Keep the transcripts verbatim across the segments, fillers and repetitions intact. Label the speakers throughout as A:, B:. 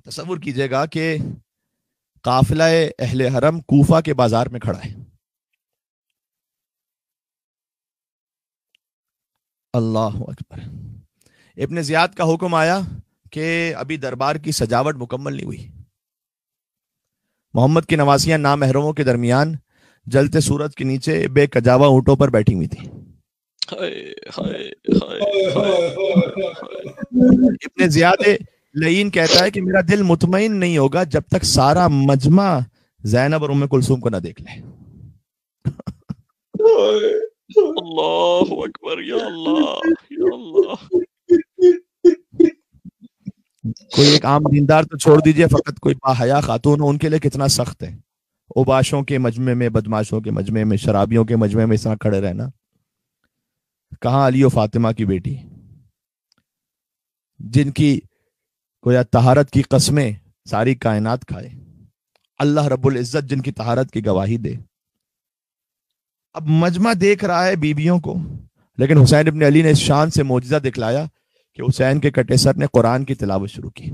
A: تصور کیجئے گا کہ قافلہ اہل حرم کوفہ کے بازار میں کھڑا ہے. اللہ اکبر. ابن زیاد کا حکم آیا کہ ابھی دربار کی سجاوٹ مکمل نہیں ہوئی. محمد کی نواسیاں نامحرموں کے درمیان جلتے سورج کے نیچے بے کجاوا اونٹوں پر بیٹھی ہوئی تھی. ابن زیاد لعین کہتا ہے کہ میرا دل مطمئن نہیں ہوگا جب تک سارا مجمع زینب اور ام کلثوم کو نہ دیکھ لے.
B: اللہ اکبر. یا اللہ یا اللہ.
A: کوئی ایک عام دیندار تو چھوڑ دیجئے، فقط کوئی باحیا خاتون ہو ان کے لیے کتنا سخت ہے. اوباشوں کے مجمع میں، بدماشوں کے مجمع میں، شرابیوں کے مجمع میں اس طرح کھڑے رہنا. کہاں علی و فاطمہ کی بیٹی جن کی کوئی طہارت کی قسمیں ساری کائنات کھائے، اللہ رب العزت جن کی طہارت کی گواہی دے. اب مجمع دیکھ رہا ہے بیویوں کو، لیکن حسین ابن علی نے اس شان سے معجزہ دکھلایا کہ حسین کے کٹے سر نے قرآن کی تلاوت شروع کی.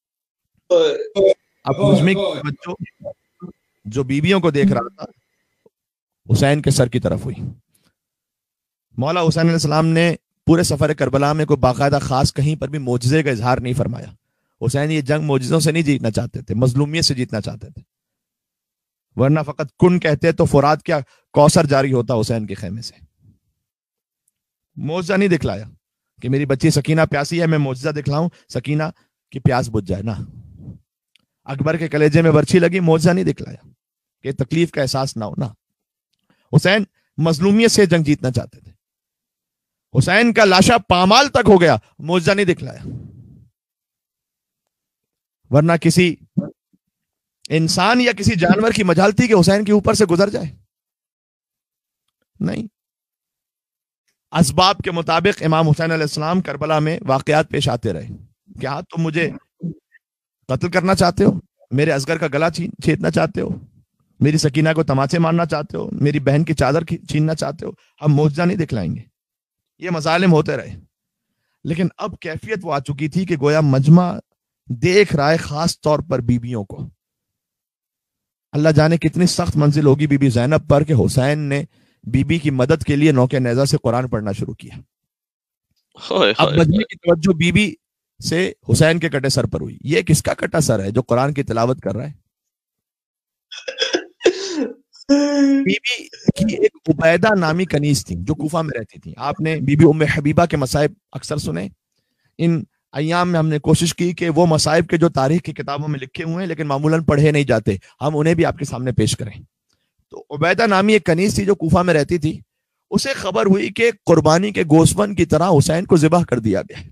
A: اب مجمع کی توجہ جو بیویوں کو دیکھ رہا تھا حسین کے سر کی طرف ہوئی. مولا حسین علیہ السلام نے پورے سفر کربلا میں کوئی باقاعدہ خاص کہیں پر بھی معجزے کا اظہار نہیں فرمایا. حسین یہ جنگ معجزوں سے نہیں جیتنا چاہتے تھے، مظلومیت سے جیتنا چاہتے تھے. ورنہ فقط کن کہتے تو فرات کیا کوثر جاری ہوتا حسین کے خیمے سے. معجزہ نہیں دکھلایا کہ میری بچی سکینہ پیاسی ہے، میں معجزہ دکھلاؤں سکینہ کی پیاس بجھ جائے. نہ اکبر کے کلیجے میں برچھی لگی، معجزہ نہیں دکھلایا کہ تکلیف کا احساس نہ ہو. نہ حسین مظلومیت سے جنگ جیتنا چاہتے تھے. حسین کا لاشا پامال تک ہو گیا، معجزہ نہیں دکھلایا. ورنہ کسی انسان یا کسی جانور کی مجال تھی کہ حسین کے اوپر سے گزر جائے. نہیں، اسباب کے مطابق امام حسین علیہ السلام کربلا میں واقعات پیش آتے رہے. کیا تم مجھے قتل کرنا چاہتے ہو؟ میرے اصغر کا گلا چھیدنا چاہتے ہو؟ میری سکینہ کو تماچے مارنا چاہتے ہو؟ میری بہن کی چادر چھیننا چاہتے ہو؟ ہم معجزہ نہیں دکھلائیں گے. یہ مظالم ہوتے رہے، لیکن اب کیفیت وہ آ چکی تھی کہ گویا مجمع دیکھ رہا ہے، خاص طور پر بیویوں کو. اللہ جانے کتنی سخت منزل ہوگی بی بی زینب پر کہ حسین نے بی بی کی مدد کے لیے نوکے نیزہ سے قرآن پڑھنا شروع کیا. اب مجمع کی توجہ بی بی سے حسین کے کٹے سر پر ہوئی. یہ کس کا کٹا سر ہے جو قرآن کی تلاوت کر رہا ہے؟ بی بی کی ایک عبیدہ نامی کنیز تھی جو کوفہ میں رہتی تھی. آپ نے بی بی ام حبیبہ کے مصائب اکثر سنے. ان ایام میں ہم نے کوشش کی کہ وہ مصائب کے جو تاریخ کی کتابوں میں لکھے ہوئے ہیں لیکن معمولاً پڑھے نہیں جاتے، ہم انہیں بھی آپ کے سامنے پیش کریں. تو عبیدہ نامی ایک کنیز تھی جو کوفہ میں رہتی تھی. اسے خبر ہوئی کہ قربانی کے گوسفند کی طرح حسین کو ذبح کر دیا گیا.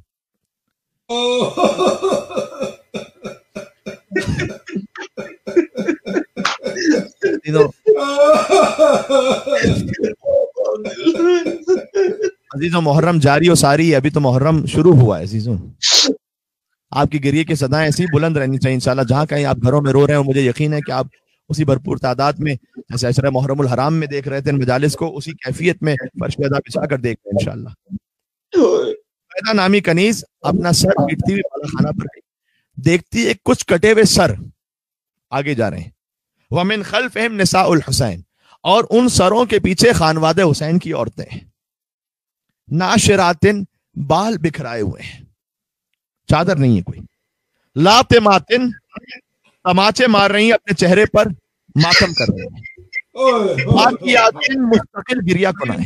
A: عزیزوں محرم جاری و ساری ہے، ابھی تو محرم شروع ہوا ہے. عزیزوں آپ کی گریے کی صدائیں ایسی بلند رہنی چاہیے انشاءاللہ. جہاں کہیں آپ گھروں میں رو رہے ہیں مجھے یقین ہے کہ آپ اسی بھرپور تعداد میں جیسے عشرہ محرم الحرام میں دیکھ رہے تھے مجالس کو، اسی کیفیت میں فرش پیدا بچھا کر دیکھ رہے ہیں انشاءاللہ. عبیدہ نامی کنیز اپنا سر پیٹتی ہوئی بالا خانہ پر گئی. دیکھتی ایک کچھ کٹے ہوئے سر آگے جا رہے ہیں. وَمِنْ خَلْفِهِمْ نِسَاءُ الْحُسَيْنِ، اور ان سروں کے پیچھے خانواد حسین کی عورتیں ہیں. ناشراتن، بال بکھرائے ہوئے ہیں، چادر نہیں ہے کوئی. لاتماتن، تماچے مار رہی ہیں، اپنے چہرے پر ماتم کر رہے ہیں. باقیاتن، مستقل گریا کنائیں.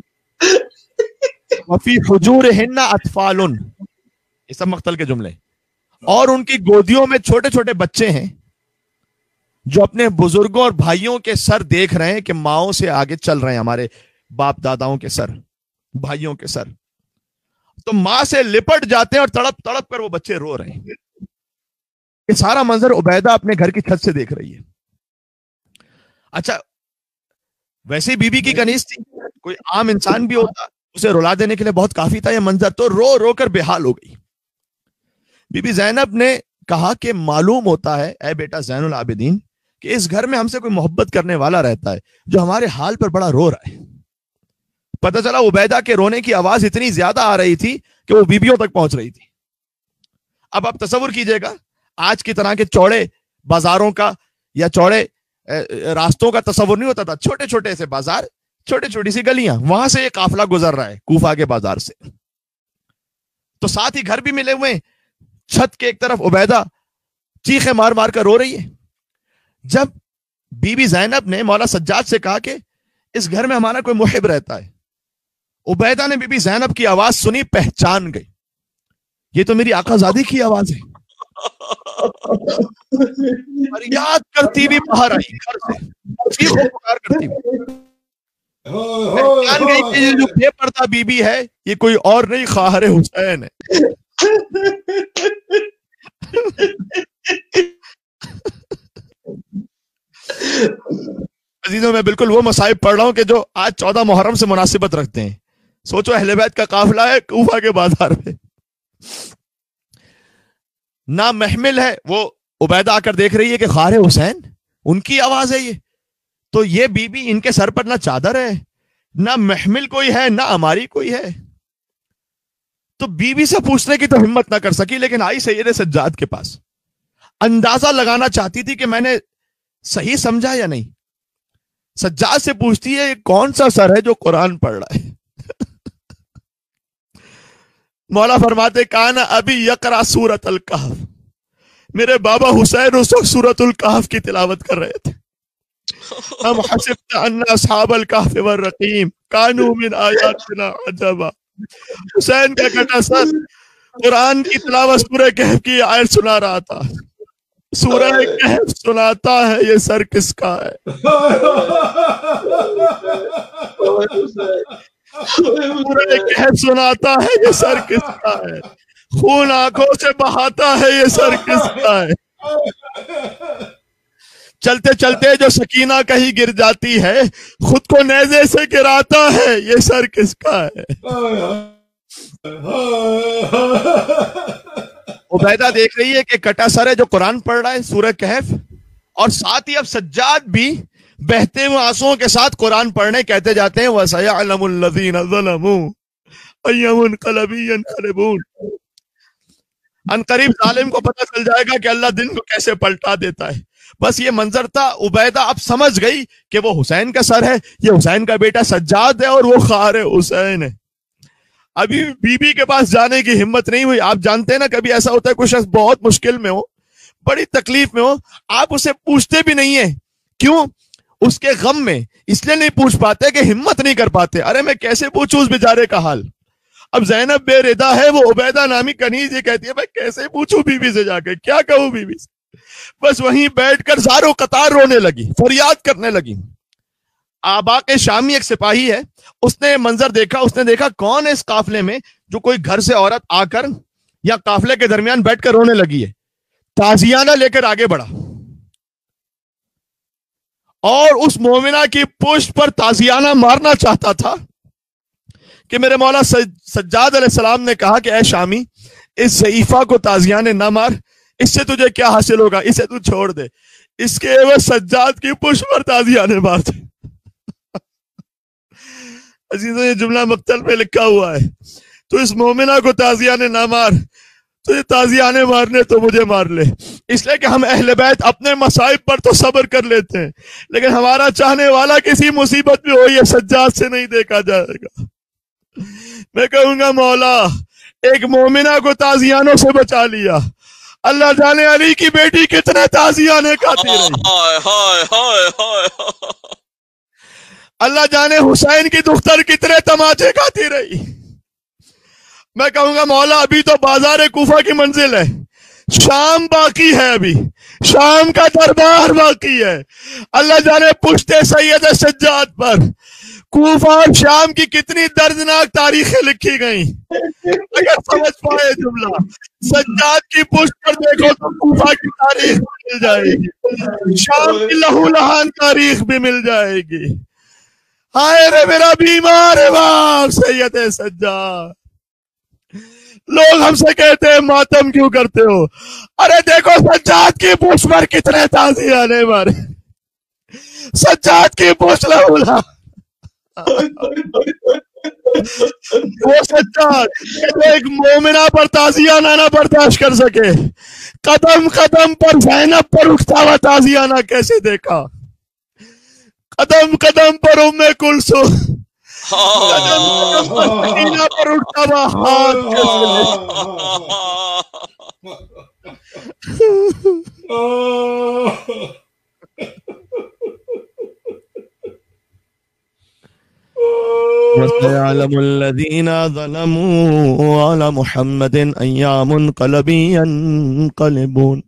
A: وفی حجورہن اطفال، یہ سب مقتل کے جملے. اور ان کی گودیوں میں چھوٹے چھوٹے بچے ہیں جو اپنے بزرگوں اور بھائیوں کے سر دیکھ رہے ہیں کہ ماؤں سے آگے چل رہے ہیں، ہمارے باپ داداؤں کے سر، بھائیوں کے سر. تو ماں سے لپٹ جاتے ہیں اور تڑپ تڑپ کر وہ بچے رو رہے ہیں. یہ سارا منظر عبیدہ اپنے گھر کی چھت سے دیکھ رہی ہے. اچھا ویسے بی بی کی کنیز تھی، کوئی عام انسان بھی ہوتا اسے رلا دینے کے لیے بہت کافی تھا یہ منظر. تو رو رو کر بے حال ہو گئی. بی بی زینب نے کہا کہ معلوم ہوتا ہے اے بیٹا زین العابدین کہ اس گھر میں ہم سے کوئی محبت کرنے والا رہتا ہے جو ہمارے حال پر بڑا رو رہا ہے. پتہ چلا عبیدہ کے رونے کی آواز اتنی زیادہ آ رہی تھی کہ وہ بیبیوں تک پہنچ رہی تھی. اب آپ تصور کیجئے گا آج کی طرح کے چوڑے بازاروں کا یا چوڑے راستوں کا تصور نہیں ہوتا تھا. چھوٹے چھوٹے سے بازار, چھوٹے چھوٹی سی گلیاں, وہاں سے یہ قافلہ گزر رہا ہے کوفہ کے بازار سے. تو ساتھ ہی گھر بھی ملے ہوئے. چھت کے ایک طرف عبیدہ چیخے مار مار کر رو رہی ہے. جب بی بی زینب نے مولا سجاد سے کہا کہ اس گھر میں ہمارا کوئی محب رہتا ہے, عبیدہ نے بی بی زینب کی آواز سنی, پہچان گئی, یہ تو میری آقا زادی کی آواز ہے. فریاد کرتی بھی باہر آئی گھر سے, چیخ و پکار کرتی ہوئی. پہچان گئی کہ یہ جو بے پردہ بی بی ہے یہ کوئی اور نہیں, خواہر حسین ہے. عزیزوں میں بالکل وہ مصائب پڑھ رہا ہوں کہ جو آج چودہ محرم سے مناسبت رکھتے ہیں. سوچو اہل بیت کا قافلہ ہے کوفہ کے بازار میں, نہ محمل ہے. وہ عبیدہ آ کر دیکھ رہی ہے کہ خواہر حسین ان کی آواز ہے یہ. تو یہ بی بی ان کے سر پر نہ چادر ہے, نہ محمل کوئی ہے, نہ ہماری کوئی ہے. تو بی بی سے پوچھنے کی تو ہمت نہ کر سکی, لیکن آئی سید سجاد کے پاس. اندازہ لگانا چاہتی تھی کہ میں نے صحیح سمجھا یا نہیں. سجاد سے پوچھتی ہے کون سا سر ہے جو قرآن پڑھ رہا ہے؟ مولا فرماتے کانا ابھی یقرا سورۃ الکہف, میرے بابا حسین اس وقت سورۃ الکہف کی تلاوت کر رہے تھے. ام حسبت ان اصحاب الکہف والرقیم کانوا من آیاتنا عجبا. حسین کا کٹا سر قرآن کی تلاوت سورہ کہف کی آیت سنا رہا تھا. سورہ کہف سناتا ہے یہ سر کس کا ہے؟ سورہ کہف سناتا ہے یہ سر کس کا ہے؟ خون آنکھوں سے بہاتا ہے یہ سر کس کا ہے؟ چلتے چلتے جو سکینہ کہیں گر جاتی ہے خود کو نیزے سے گراتا ہے یہ سر کس کا ہے؟ عبیدہ دیکھ رہی ہے کہ کٹا سر ہے جو قرآن پڑھ رہا ہے سورہ کہف, اور ساتھ ہی اب سجاد بھی بہتے ہوئے آنسوؤں کے ساتھ قرآن پڑھنے کہتے جاتے ہیں وَسَيَعْلَمُ الَّذِينَ ظَلَمُوا أَيَّ مُنْقَلَبٍ يَنْقَلِبُونَ. ان قریب ظالم کو پتہ چل جائے گا کہ اللہ دن کو کیسے پلٹا دیتا ہے. بس یہ منظر تھا. عبیدہ اب سمجھ گئی کہ وہ حسین کا سر ہے, یہ حسین کا بیٹا سجاد ہے اور وہ خواہر حسین ہے. ابھی بی بی کے پاس جانے کی ہمت نہیں ہوئی. آپ جانتے ہیں نا کبھی ایسا ہوتا ہے کوئی شخص بہت مشکل میں ہو, بڑی تکلیف میں ہو, آپ اسے پوچھتے بھی نہیں ہیں. کیوں؟ اس کے غم میں اس لیے نہیں پوچھ پاتے کہ ہمت نہیں کر پاتے. ارے میں کیسے پوچھوں اس بیچارے کا حال. اب زینب بے ردا ہے, وہ عبیدہ نامی کنیز یہ کہتی ہے میں کیسے پوچھوں بی بی سے جا کے, کیا کہوں بی بی سے. بس وہیں بیٹھ کر زارو قطار رونے لگی, فریاد کرنے لگی. آبا کے شامی ایک سپاہی ہے, اس نے منظر دیکھا. اس نے دیکھا کون ہے اس قافلے میں جو کوئی گھر سے عورت آ کر یا قافلے کے درمیان بیٹھ کر رونے لگی ہے. تازیانہ لے کر آگے بڑھا اور اس مومنہ کی پشت پر تازیانہ مارنا چاہتا تھا کہ میرے مولا سجاد علیہ السلام نے کہا کہ اے شامی اس ضعیفہ کو تازیانے نہ مار, اس سے تجھے کیا حاصل ہوگا, اسے تو چھوڑ دے. اس کے عوض سجاد کی پشت پر تازیانے مار دے. عزیزوں یہ جملہ مقتل پہ لکھا ہوا ہے. تو اس مومنہ کو تازیانے نہ مار, تجھے تازیانے مارنے تو مجھے مار لے. اس لیے کہ ہم اہل بیت اپنے مصائب پر تو صبر کر لیتے ہیں, لیکن ہمارا چاہنے والا کسی مصیبت میں ہو یہ سجاد سے نہیں دیکھا جائے گا. میں کہوں گا مولا ایک مومنہ کو تازیانوں سے بچا لیا, اللہ جانے علی کی بیٹی کتنے تازیانے کھاتی رہی, اللہ جانے حسین کی دختر کتنے تماچے کھاتی رہی. میں کہوں گا مولا ابھی تو بازار کوفہ کی منزل ہے, شام باقی ہے, ابھی شام کا دربار باقی ہے. اللہ جانے پشتے سید سجاد پر کوفہ اور شام کی کتنی دردناک تاریخیں لکھی گئیں. اگر سمجھ پائے جملہ, سجاد کی پشت پر دیکھو تو کوفہ کی تاریخ مل جائے گی, شام کی لہو لہان تاریخ بھی مل جائے گی. ہائے رے میرا بیمار باپ سید سجاد. لوگ ہم سے کہتے ہیں ماتم کیوں کرتے ہو, ارے دیکھو سجاد کی پشت پر کتنے تازیانے مارے, سجاد کی پشت لہو لہان. وہ سجاد کہ جو ایک مومنہ پر تازیانہ نہ برداشت کر سکے، قدم قدم پر زینب پر اٹھتا ہوا تازیانہ کیسے دیکھا، قدم قدم پر ام کلثوم، قدم قدم پر سکینہ پر اٹھتا ہوا ہاتھ کیسے دیکھا۔ وَسَيَعْلَمُ الَّذِينَ ظَلَمُوا عَلَى مُحَمَّدٍ أَيَّ مُنْقَلَبٍ يَنْقَلِبُونَ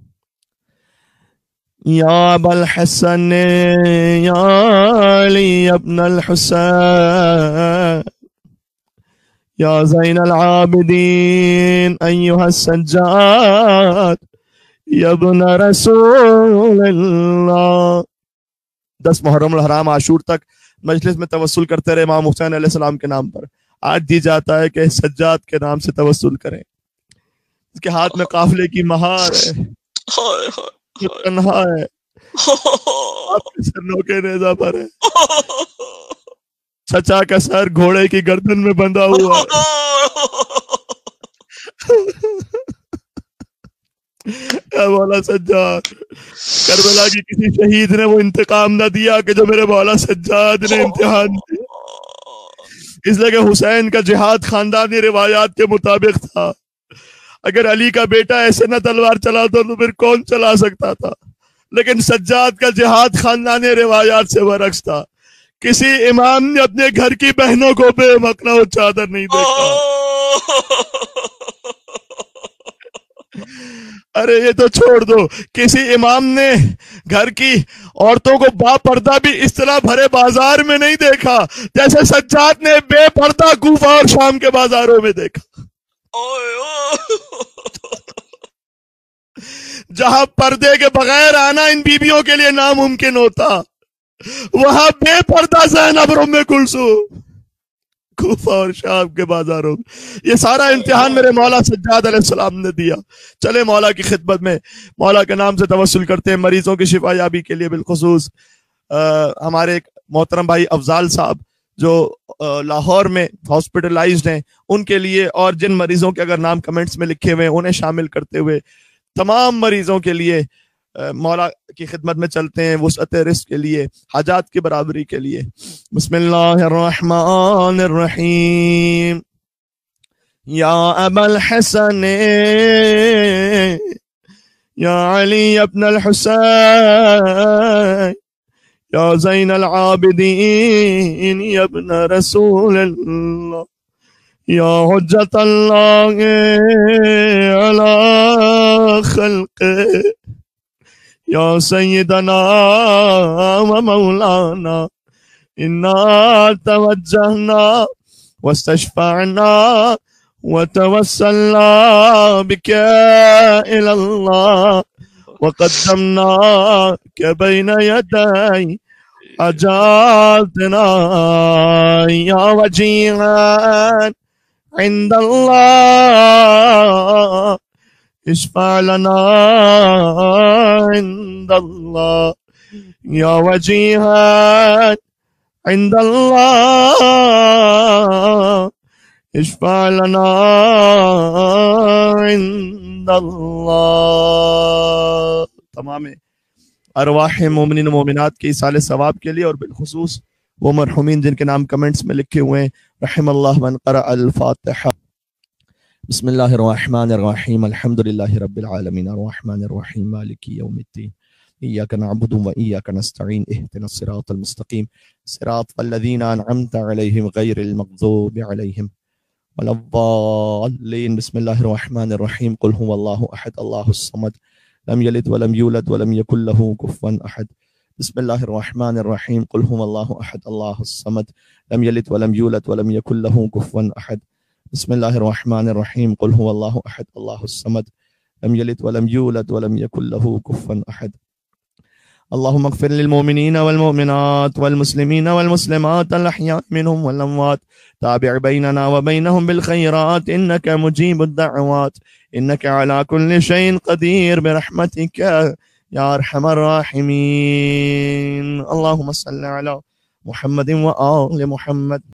A: يَا أَبَا الْحَسَنِ يَا عَلِيَّ ابْنَ الْحُسَيْنِ يَا زَيْنَ الْعَابِدِينَ أَيُّهَا السَّجَّادُ يَا ابْنَ رَسُولِ اللَّهِ۔ دس محرم الحرام عاشور تک مجلس میں توسل کرتے رہے امام حسین علیہ السلام کے نام پر۔ آج دی جاتا ہے کہ سجاد کے نام سے توسل کریں، اس کے ہاتھ میں قافلے کی مہار ہے، جو تنہا ہے، آپ کے سر نوکے نیزہ پر ہے، چچا کا سر گھوڑے کی گردن میں بندھا ہوا ہے۔ اے مولا سجاد، کربلا کی کسی شہید نے وہ انتقام نہ دیا کہ جو میرے مولا سجاد نے امتحان دیا، اس لیے کہ حسین کا جہاد خاندانی روایات کے مطابق تھا۔ اگر علی کا بیٹا ایسے نہ تلوار چلاتا تو پھر کون چلا سکتا تھا، لیکن سجاد کا جہاد خاندانی روایات سے برعکس تھا۔ کسی امام نے اپنے گھر کی بہنوں کو بے مکنا و چادر نہیں دیکھا۔ ارے یہ تو چھوڑ دو، کسی امام نے گھر کی عورتوں کو با پردہ بھی اس طرح بھرے بازار میں نہیں دیکھا جیسے سجاد نے بے پردہ کوفہ اور شام کے بازاروں میں دیکھا۔ جہاں پردے کے بغیر آنا ان بیویوں کے لیے ناممکن ہوتا، وہاں بے پردہ زینب اور ام کلثوم کوفہ اور شام کے بازاروں میں۔ یہ سارا امتحان میرے مولا سجاد علیہ السلام نے دیا۔ چلے مولا کی خدمت میں مولا کے نام سے توسل کرتے ہیں، مریضوں کی شفا یابی کے لیے، بالخصوص ہمارے ایک محترم بھائی افضال صاحب جو لاہور میں ہاسپٹلائزڈ ہیں، ان کے لیے، اور جن مریضوں کے اگر نام کمنٹس میں لکھے ہوئے انہیں شامل کرتے ہوئے تمام مریضوں کے لیے مولا کی خدمت میں چلتے ہیں، وسعت رزق کے لیے، حاجات کی برابری کے لیے۔ بسم اللہ الرحمن الرحیم۔ یا ابا الحسن یا علی ابن الحسین یا زین العابدین یا ابن رسول اللہ یا حجت اللہ علی خلقہ یا سیدنا و مولانا انا توجہنا واستشفعنا وتوسلنا بك الى الله وقدمناك بين يدي حاجاتنا يا وجيها عند الله اشفع لنا عند الله يا وجيها عند الله اشفع لنا عند الله۔ تمام ارواح مومنین و مومنات کے ایصال ثواب کے لیے، اور بالخصوص وہ مرحومین جن کے نام کمنٹس میں لکھے ہوئے ہیں، رحم اللہ من قرأ الفاتحہ۔ بسم اللہ الرحمن الرحیم، الحمد للہ رب العالمین، الرحمن الرحیم، مالک یوم الدین، ایاک نعبد و ایاک نستعین، اہدنا الصراط المستقیم، صراط الذین انعمت علیہم غیر المغضوب علیہم ولا الضالین۔ بسم اللہ الرحمن الرحیم، قل هو اللہ احد اللہ الصمد لم یلد ولم یولد ولم یکن له کفوا احد۔ بسم اللہ الرحمن الرحیم، قل هو اللہ احد اللہ الصمد لم یلد ولم یولد ولم یکن له کفوا احد۔ بسم اللہ الرحمن الرحیم، قل هو اللہ احد اللہ الصمد لم یلد ولم یولد ولم یکن له کفوا احد۔ اللهم اغفر للمؤمنين والمؤمنات والمسلمين والمسلمات الأحياء منهم والأموات، تابع بيننا وبينهم بالخيرات إنك مجيب الدعوات، إنك على كل شيء قدير، برحمتك يا أرحم الراحمين۔ اللهم صل على محمد وآل محمد۔